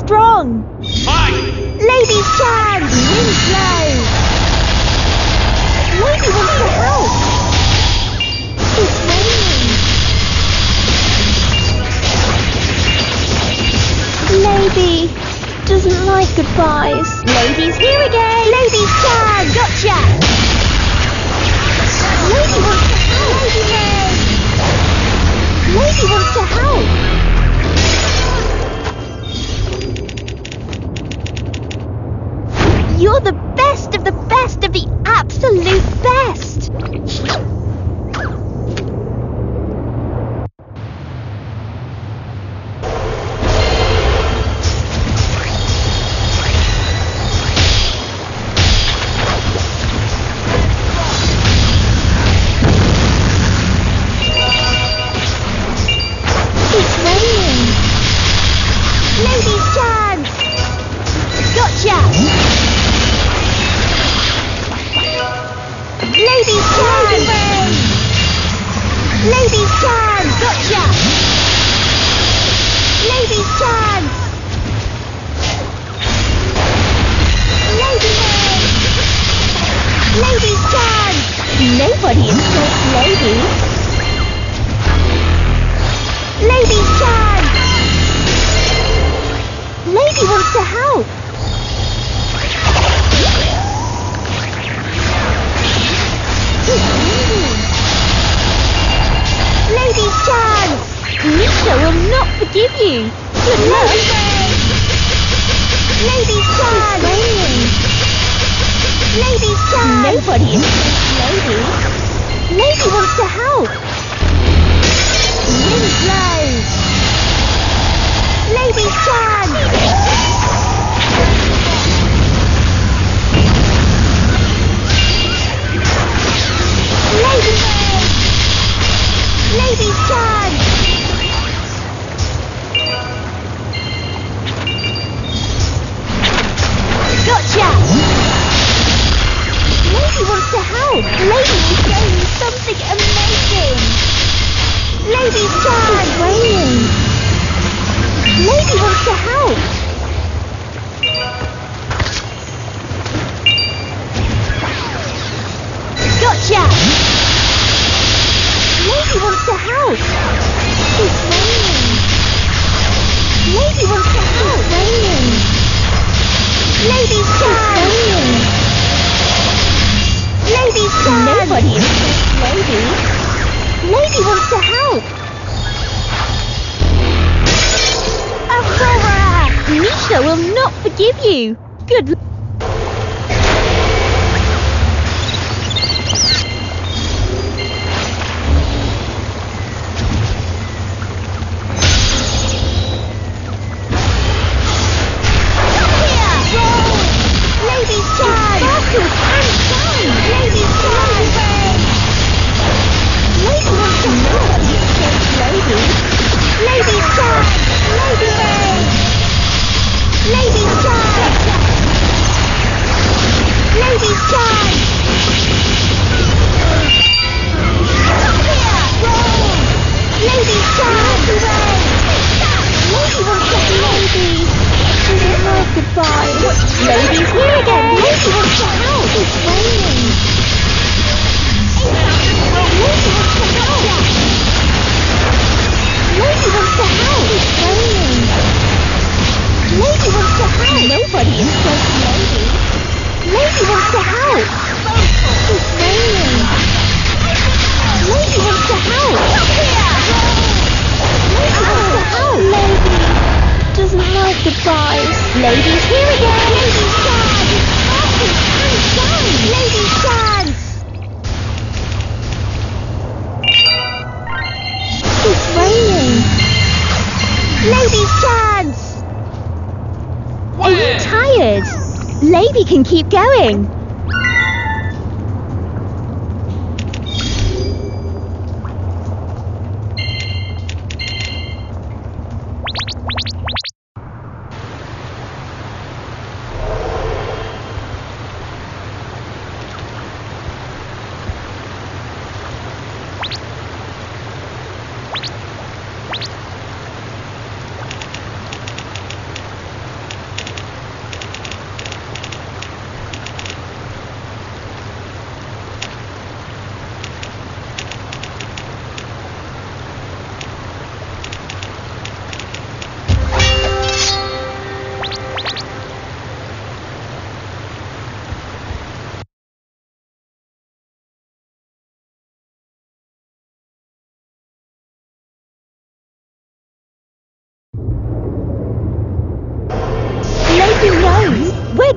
strong. Fight! Ladies' chance. Winslow. Lady wants to help. It's raining. Lady doesn't like goodbyes. Ladies, here again. Ladies' chance. Gotcha. Lady wants to help. Lady wants to help. You're the best of the best of the absolute best. It's raining. Ladies' chance. Gotcha. Ladies' chance! Ladies' chance! Gotcha! Ladies' chance! Ladies' chance! Nobody insults ladies. Ladies' chance! Lady wants to help. Ladies' chance! Misha will not forgive you. Good luck. Ladies' chance! Ladies' chance! Nobody insults lady. Lady wants to help. Winslow. Ladies' chance! Ladies' chance! Gotcha! Lady wants to help. Lady will show you something amazing. Ladies' chance! It's raining. Lady wants to help. Gotcha! Lady wants to help. It's raining. Lady wants to help. It's raining. Ladies' chance. Ladies' chance. Nobody insults lady. Lady wants to help. Aurora! Misha will not forgive you. Good luck. Ladies, here again! Ladies' chance! Ladies' chance! It's raining! Ladies' chance! Are you tired? Lady can keep going!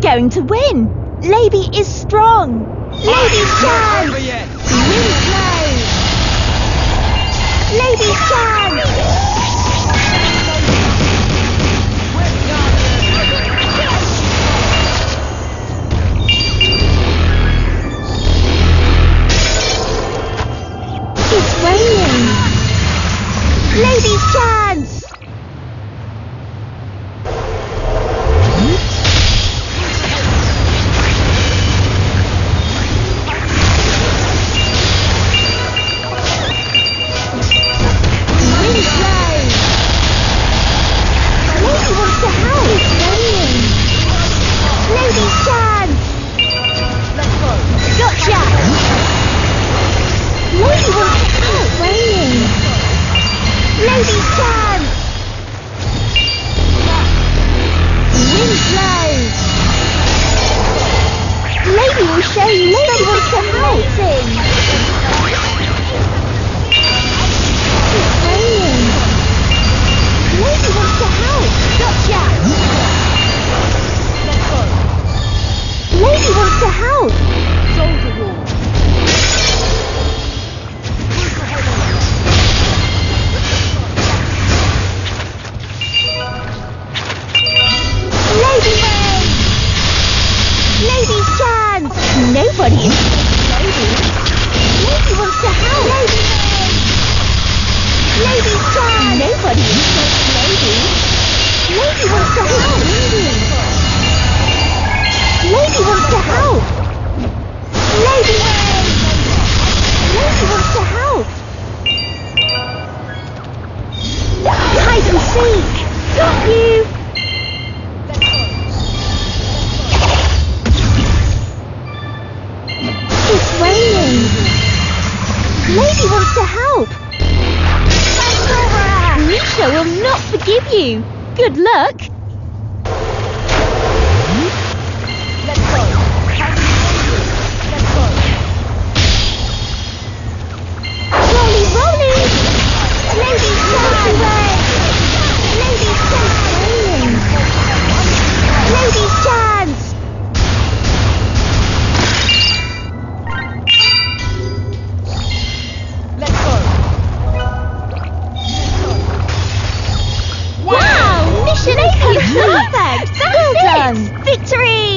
going to win. Lady is strong. Lady's chance. Winslow. Lady's chance. It's raining. Lady's chance. Good luck. Rolly, rolly. Lady's chance. Lady's chance. Lady's chance. Let's go. Wow! Mission accomplished! Perfect! Well done! Victory!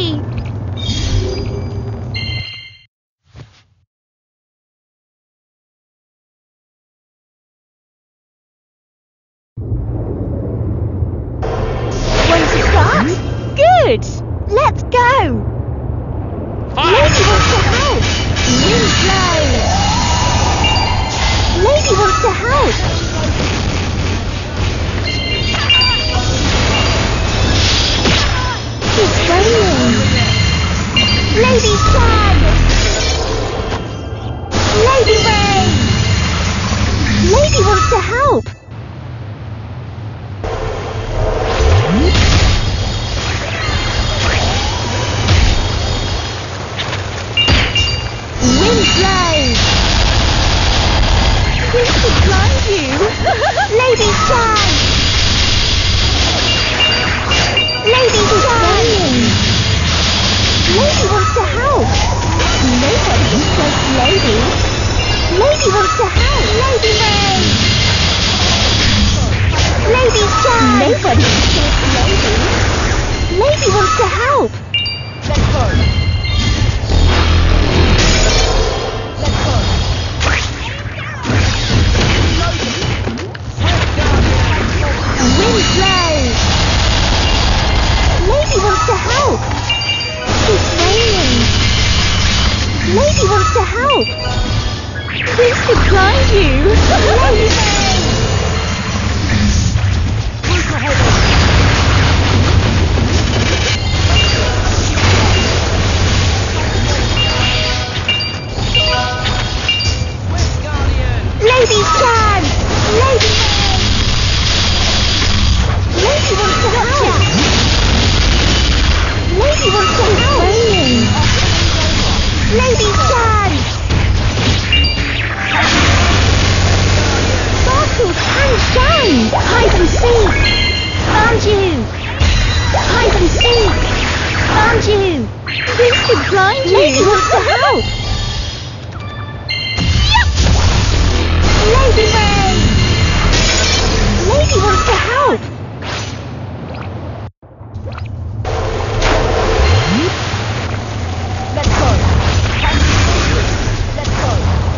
Want to start? Good! Let's go! Lady wants to help! Winslow! Lady wants to help! It's raining. Lady's chance. Lady Ray. Lady wants to help. Winslow. This could blind you. Lady's chance. Lady's chance. Lady wants to help. Nobody says Lady. Lady wants to help. Lady Ray. Lady's chance. Nobody says Lady. Lady wants to help. Let's go. Let's go. Winslow. Lady wants to help. It's raining. Lady wants to help. This could blind you. Lady Ray. Lady's chance. Lady Ray. Lady wants to help. Lady wants to help. Lady's chance. blind you. Lady wants to help. Lady Ray. Lady wants to help. Let's go. Let's go.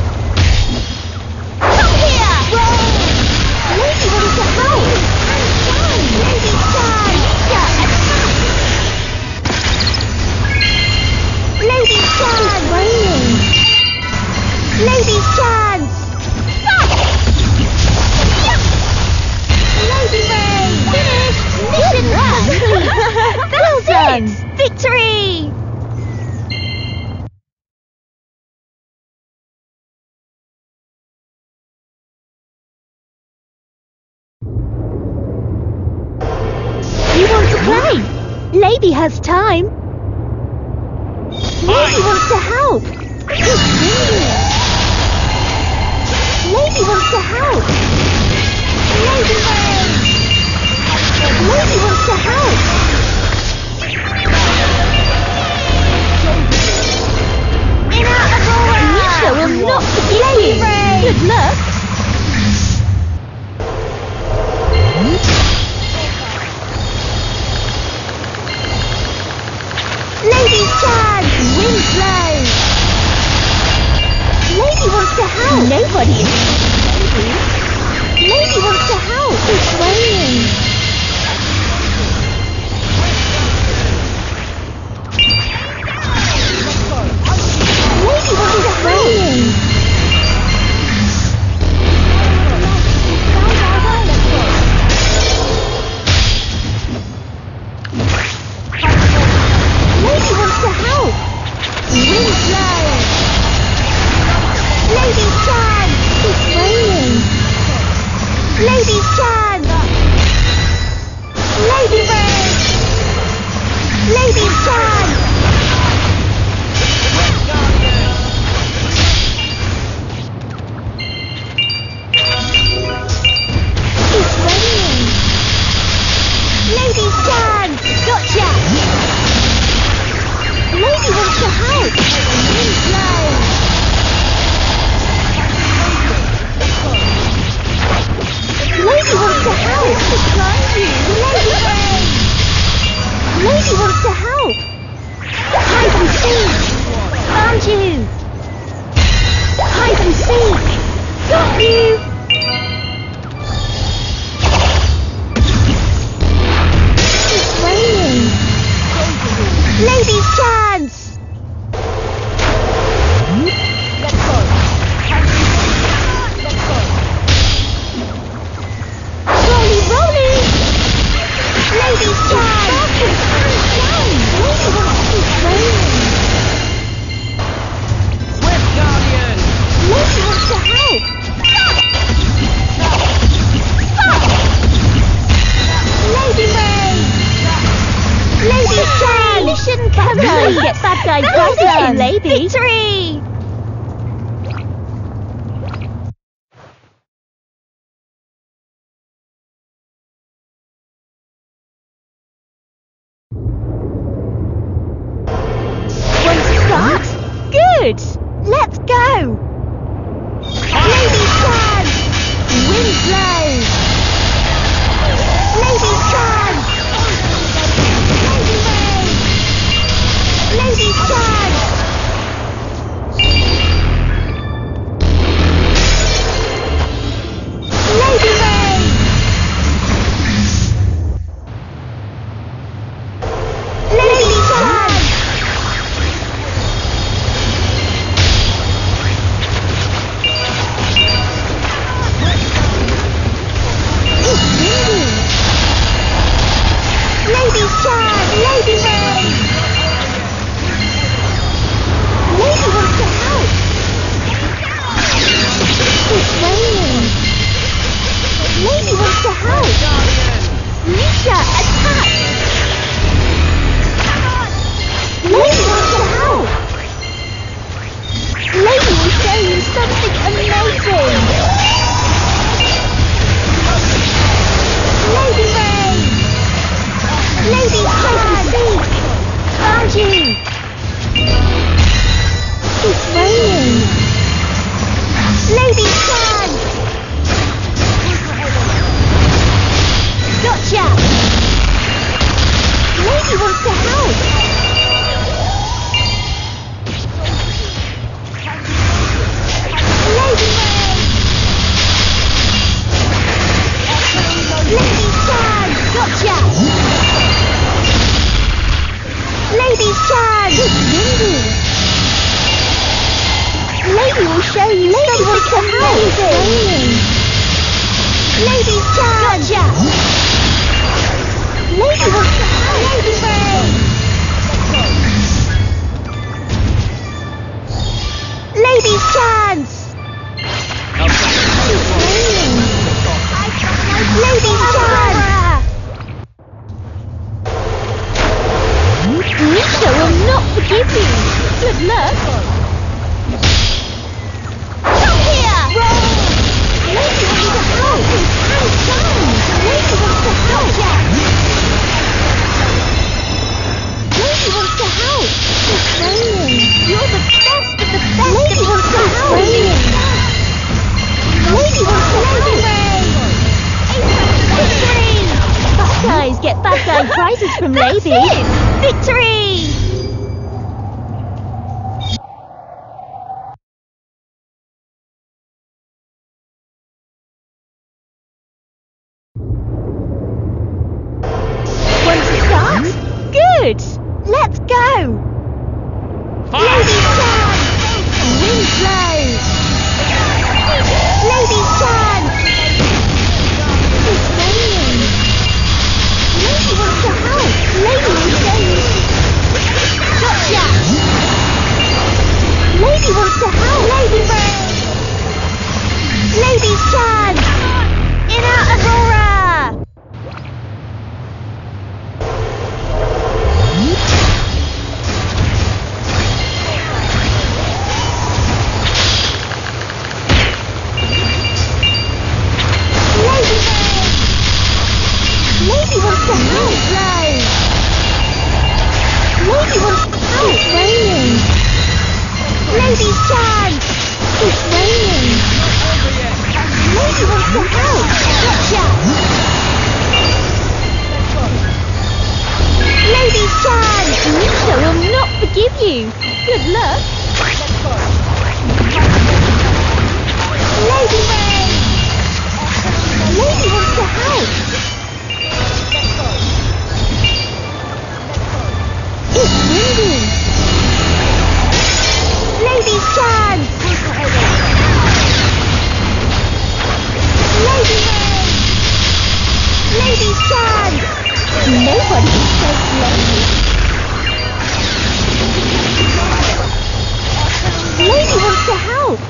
Come here. Lady wants to help. Lady Shan. Attack. Lady Shan. It's raining. Lady Shan. Lady Ray. Finish. Mission complete. Well done. Victory. You want to play? Lady has time. Lady wants to help. It's raining. Lady wants to help. Lady Ray. Lady wants to help. Inner Aurora. Misha will not forgive you. Good luck. Lady Shan, Winslow. Lady wants to help. Nobody is. Lady wants to help. It's raining. Lady wants to help. Lady wants to help. Winslow. Lady Shan, it's raining. Lady Shan. Lady Ray. Lady Shan. It's raining. Lady Shan, gotcha. Lady wants to help. Winslow. Lady wants to help. Behind you. Lady Ray. Lady wants to help. Hide and seek. Found you. Hide and seek. Got you. It's raining. Lady's chance. Let's go. Let's go. Rolly, rolly. Lady's chance. Lady wants to keep raining. Swift Guardian. Lady wants to help. Lady Ray. Lady Shan. Mission complete. Get bad guys right in, lady. Victory. Want to start? Good. Let's go. Lady Shan. Winslow. Lady Shan. Lady Ray. Lady Shan. Lady Ray. Lady Shan. It's windy. Lady Shan. Lady Ray. Lady wants to help. It's raining. Lady wants to help. Misha, attack. Lady wants to help. Lady will show you something amazing. Lady Ray. Lady Shan. Found you. raining. Lady Chan! Gotcha! Lady wants to help! Lady Lady Chan! Gotcha! Lady Chan! It's windy! Lady will show you Lady wants to help! Lady Chan! Gotcha! Lady wants to help! Lady Ray! Lady's chance! It's raining! Lady's chance! Nisha will not forgive you! Good luck! Come here! Lady wants to help! And chance! Lady wants to help! Lady wants to help! It's raining! You're the best of the best! Lady wants to help! Lady wants to help! Victory! Bad guys get bad guy prizes from Lady! Victory! Want to start? Good! Let's go! Lady Chan! Wind blows! Lady Chan! It's raining! Lady wants to help! Lady will show you! Gotcha! Lady wants to help! Lady Ray! Lady Chan! In our Aurora! Lady wants to help! Lady wants to help! It's raining! Lady's chance! It's raining! Lady wants to help! Gotcha! Lady's chance! Nisha will not forgive you! Good luck! Lady Ray! Lady wants to help! It's windy! Lady's chance! Lady Ray! Lady's chance! Nobody says Lady! Lady wants to help!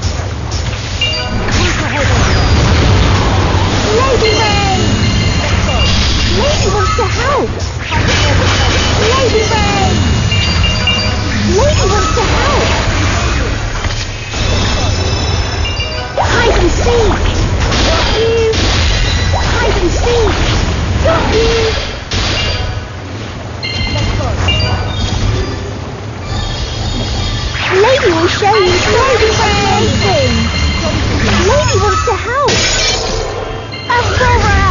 Lady Ray! Lady wants to help! Lady Ray! Lady wants to help! Hide and seek! Got you! Hide and seek! Got you! Lady will show you Lady Ray! Lady wants to help! Aurora!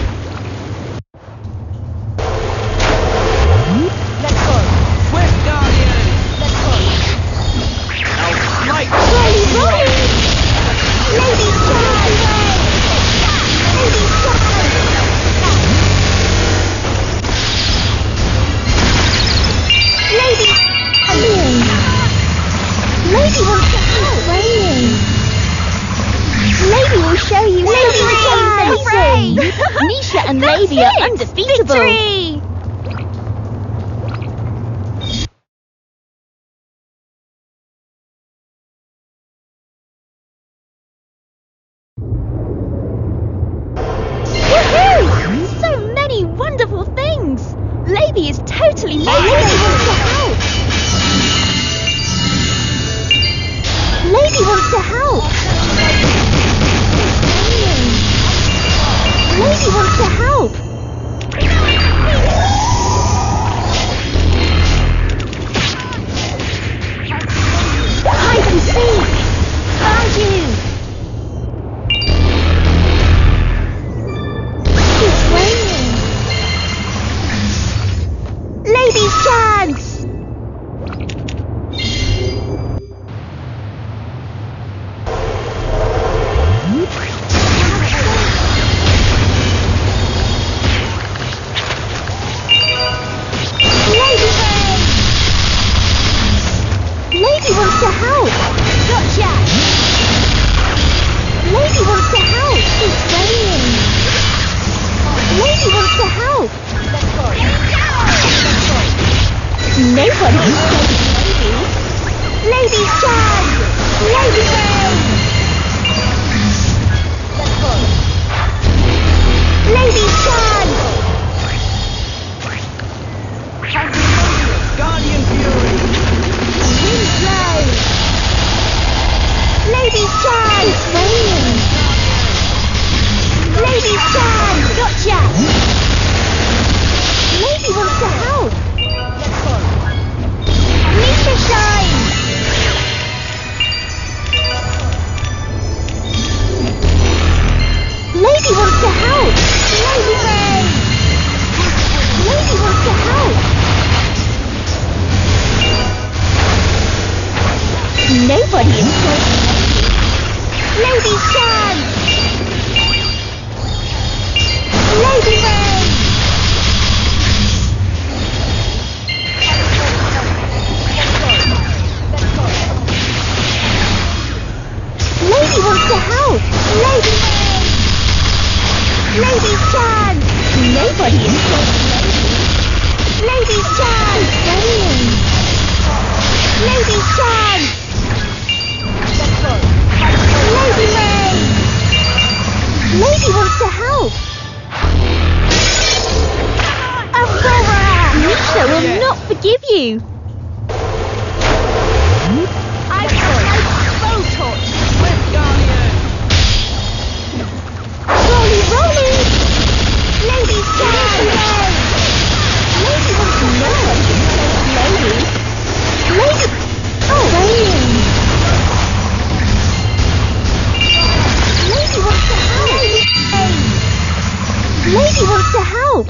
Lady wants to help! Raining! Lady will show you Lady Ray! Nisha and Lady are undefeatable! Victory! Woohoo! So many wonderful things! Lady is totally Lady wants to help! Lady wants to help! Lady wants to help! Ladies' chance! Lady wants to help! Gotcha! Lady wants to help! It's raining! Lady wants to help! Let's go. Nobody is saving ladies! Ladies' chance! Lady Rain! Let's go. Ladies' chance! Guardian Fury. Winslow! Ladies' chance! It's raining! Ladies' chance! Gotcha! Lady wants to help! Let's go. Misha shine! Lady wants to help! Lady Ray! Lady wants to help! Nobody is safe. Lady's chance! Lady Ray! Lady wants to help! Lady Ray! Lady's chance! Nobody is safe. Lady's chance! Raining! Lady's chance! Let's go. Lady Ray! Lady wants to help! Aurora! Misha will not forgive you! I've bow torch. Swift Guardian. Rolly, rolly! Lady's chance! Lady wants to know. Lady? Lady! Oh, raining! Lady wants to help! Lady wants to help!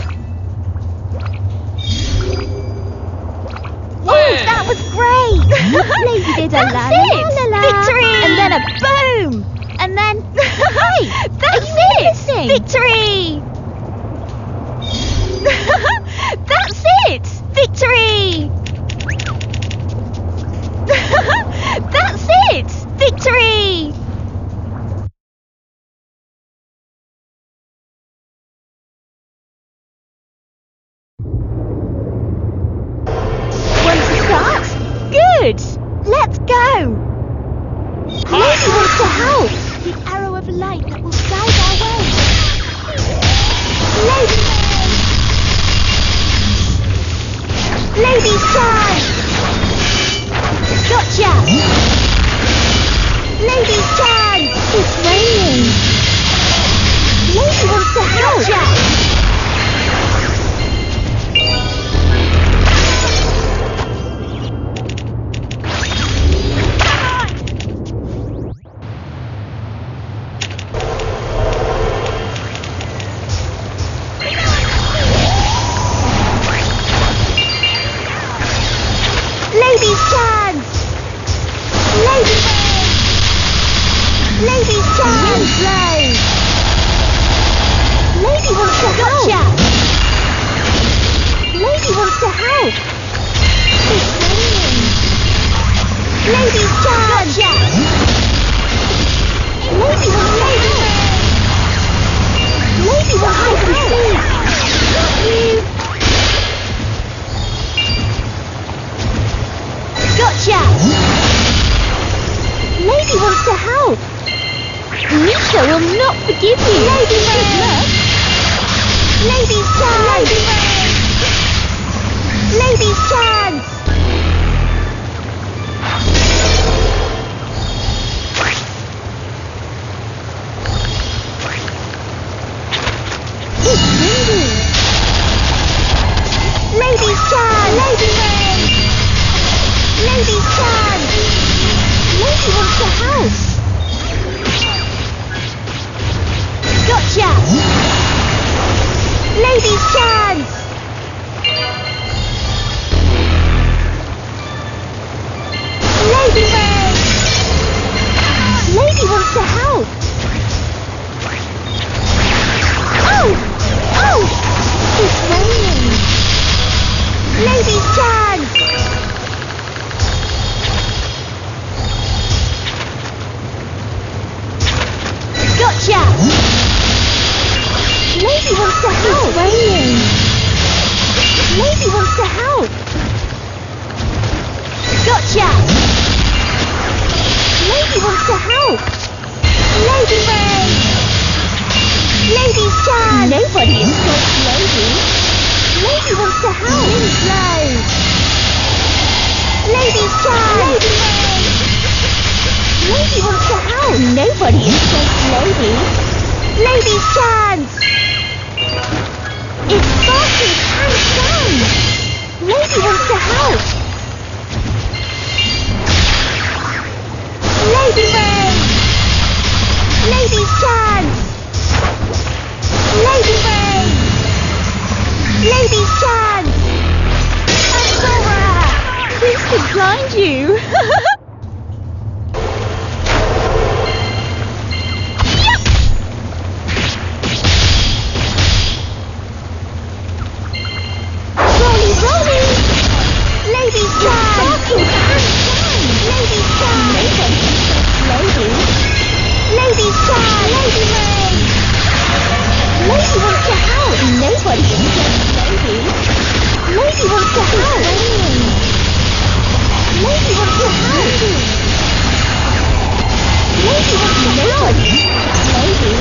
Oh, that was great! Lady did a la la la la. Victory! And then a boom! And then... Hey! That's it! Victory! That's it! Victory! That's it! Victory! Want to start? Good! Let's go! Lady wants to help! The arrow of light that will guide our way! Lady! Lady's chance! Gotcha! Lady's chance! It's raining! Lady wants to help! Gotcha! Lady's chance! Lady Ray! Lady's chance! Winslow! Lady wants to help! Gotcha! Lady wants to help! It's raining! Lady's chance! Gotcha! Lady wants to help! Lady wants to help! Got you! Gotcha! Lady wants to help! Misha will not forgive you! Lady Ray! Lady's chance! Lady's chance! It's windy! Lady's chance! Lady Ray! Lady's chance! Lady wants to help! Gotcha! Lady's chance! Ladies' chance! Gotcha! Lady wants to help! It's raining! Lady wants to help! Gotcha! Lady wants to help! Lady Ray! Lady's chance! Nobody escapes Lady! Lady wants to help! Winslow! Lady's chance! Lady Ray! Lady wants to help! Nobody escapes Lady! Lady's chance! It's Sparky and Sam! Lady wants to help! Lady Ray! Lady's chance! Lady Ray! Lady's chance! Aurora! Who's behind you? Rolly, rolly! Lady's chance! Lady's chance! Lady! Lady's chance! Lady Ray! Lady wants to help! Nobody expects Lady! Lady wants to help! Lady wants to help! Lady wants to help! Lady!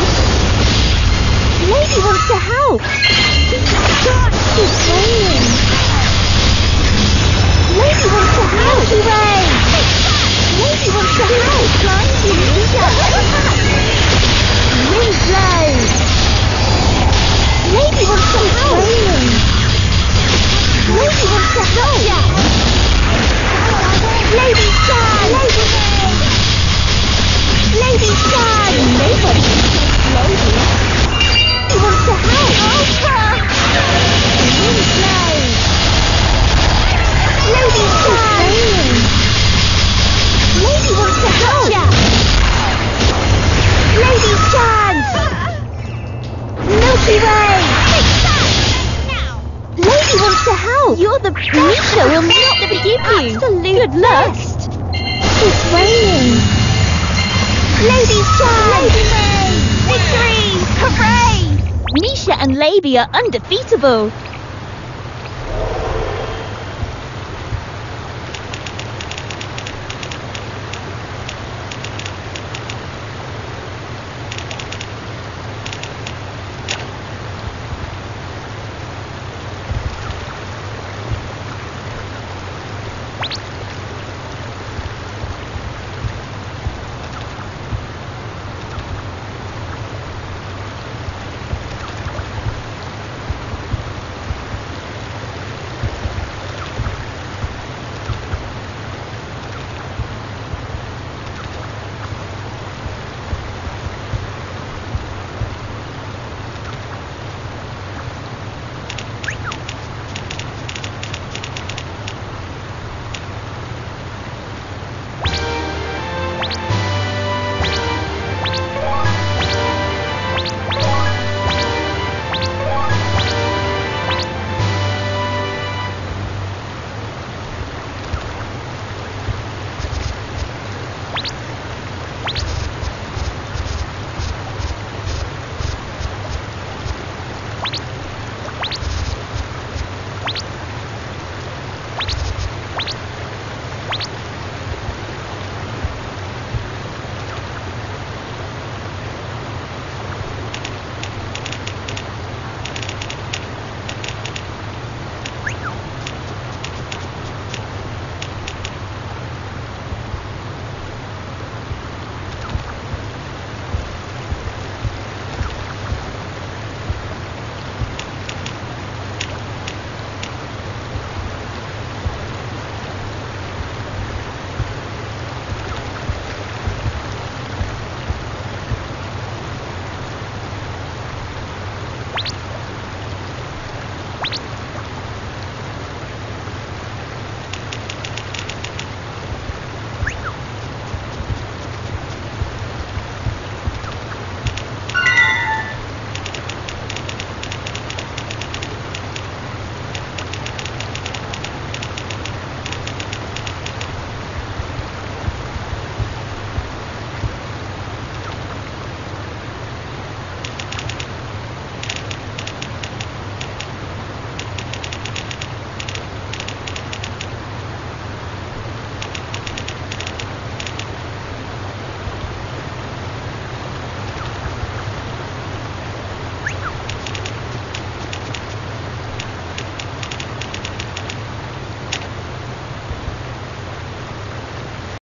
Lady wants to help! It's raining! Lady wants to help! Milky Way! Lady wants to help! Winslow! Lady wants to help! Lady wants to help! Lady's chance! Lady's chance! Nobody escapes Lady! Lady wants to help! Winslow! Lady's chance! Lady wants to help! Lady's chance! Milky Way! Lady wants to help! You're the best! Misha will not forgive you! Absolute good luck! It's raining! Lady's chance! Lady Ray! Victory! Hooray! Misha and Lady are undefeatable!